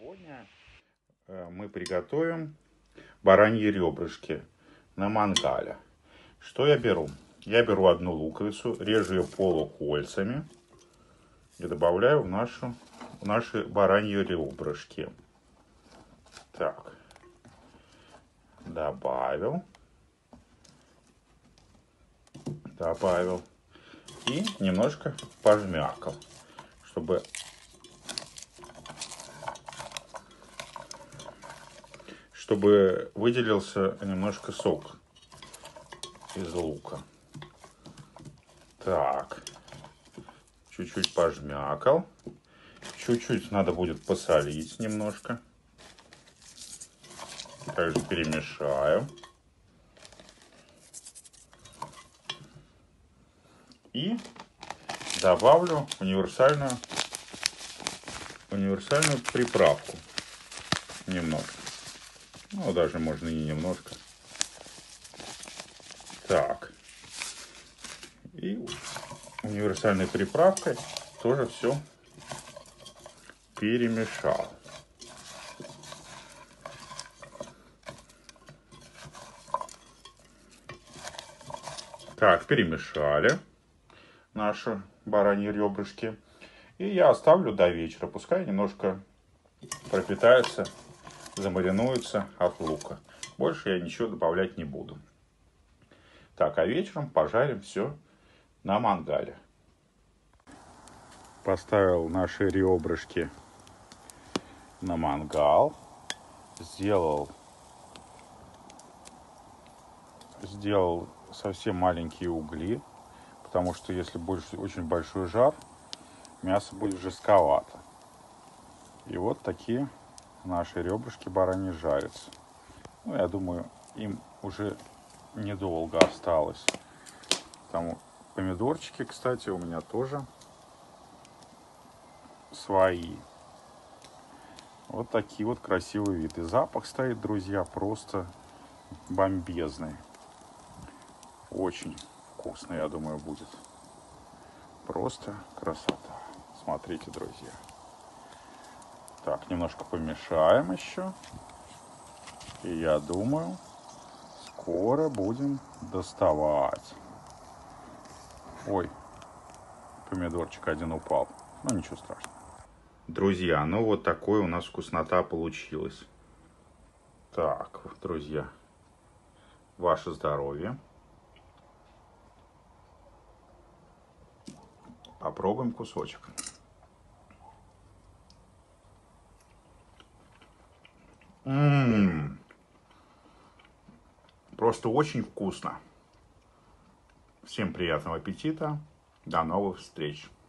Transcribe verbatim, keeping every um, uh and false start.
Сегодня мы приготовим бараньи ребрышки на мангале. Что я беру? Я беру одну луковицу, режу ее полукольцами и добавляю в, нашу, в наши бараньи ребрышки. Так, добавил, добавил и немножко пожмякал, чтобы чтобы выделился немножко сок из лука. Так, чуть-чуть пожмякал, чуть-чуть надо будет посолить немножко. Также перемешаю. И добавлю универсальную, универсальную приправку. Немножко. Ну, даже можно и немножко. Так. И универсальной приправкой тоже все перемешал. Так, перемешали наши бараньи ребрышки. И я оставлю до вечера. Пускай немножко пропитается, замаринуется от лука. Больше я ничего добавлять не буду. Так, а вечером пожарим все на мангале. Поставил наши ребрышки на мангал. Сделал, сделал совсем маленькие угли. Потому что если больше, очень большой жар, мясо будет жестковато. И вот такие наши ребрышки бараньи жарятся. Ну, я думаю, им уже недолго осталось. Там помидорчики, кстати, у меня тоже свои. Вот такие вот красивые виды. Запах стоит, друзья, просто бомбезный. Очень вкусно, я думаю, будет. Просто красота. Смотрите, друзья. Так, немножко помешаем еще. И я думаю, скоро будем доставать. Ой, помидорчик один упал. Ну, ничего страшного. Друзья, ну вот такой у нас вкуснота получилась. Так, друзья, ваше здоровье. Попробуем кусочек. М-м-м. Просто очень вкусно. Всем приятного аппетита. До новых встреч.